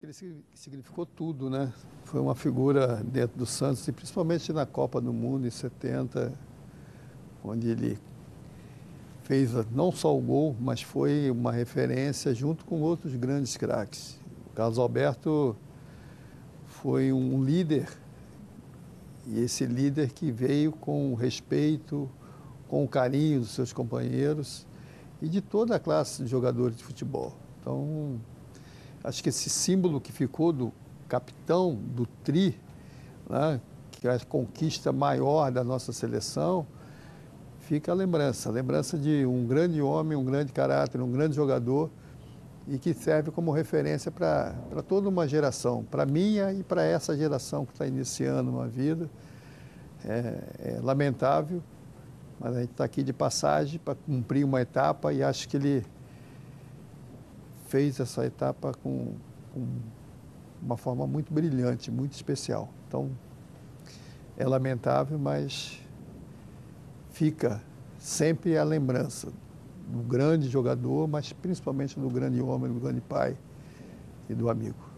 Ele significou tudo, né? Foi uma figura dentro do Santos, e principalmente na Copa do Mundo em 70, onde ele fez não só o gol, mas foi uma referência junto com outros grandes craques. O Carlos Alberto foi um líder, e esse líder que veio com o respeito, com o carinho dos seus companheiros e de toda a classe de jogadores de futebol. Então, acho que esse símbolo que ficou do capitão do Tri, né, que é a conquista maior da nossa seleção, fica a lembrança de um grande homem, um grande caráter, um grande jogador, e que serve como referência para toda uma geração, para a minha e para essa geração que está iniciando uma vida. É lamentável, mas a gente está aqui de passagem para cumprir uma etapa, e acho que ele fez essa etapa com uma forma muito brilhante, muito especial. Então, é lamentável, mas fica sempre a lembrança do grande jogador, mas principalmente do grande homem, do grande pai e do amigo.